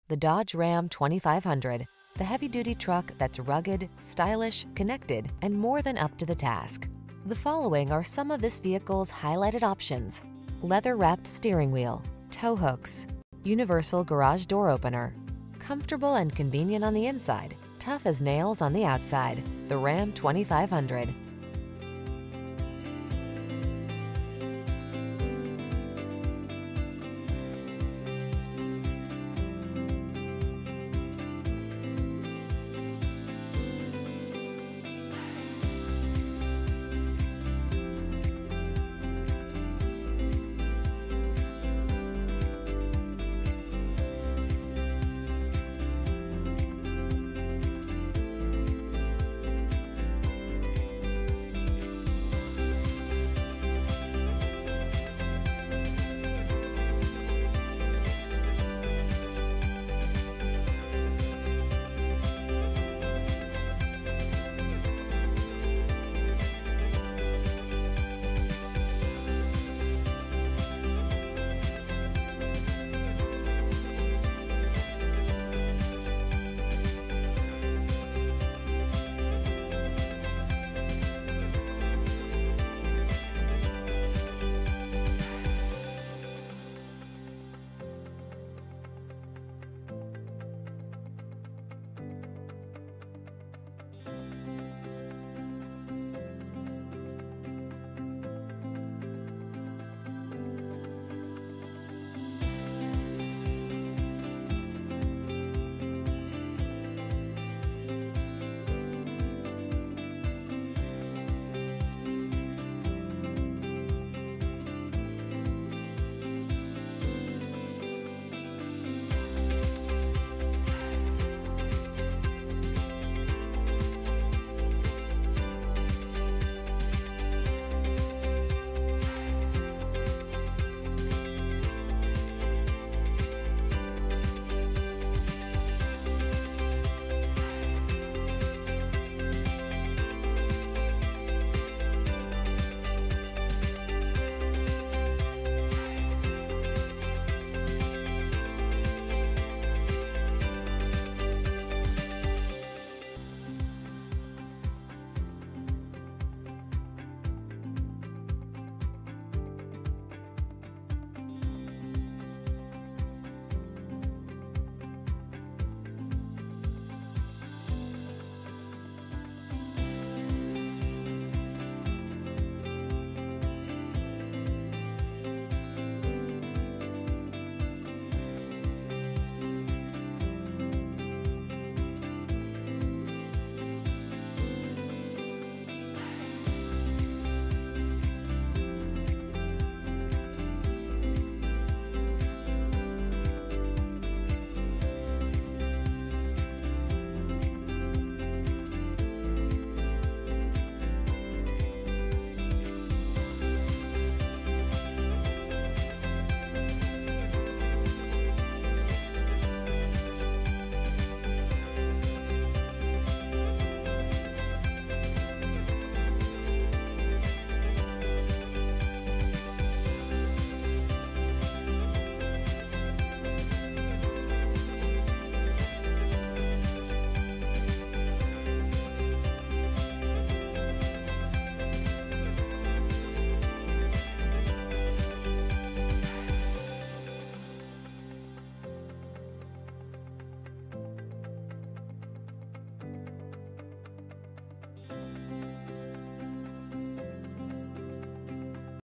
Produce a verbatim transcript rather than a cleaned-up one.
The Dodge Ram twenty-five hundred, the heavy-duty truck that's rugged, stylish, connected, and more than up to the task. The following are some of this vehicle's highlighted options: leather-wrapped steering wheel, tow hooks, universal garage door opener, comfortable and convenient on the inside, tough as nails on the outside. The Ram twenty-five hundred,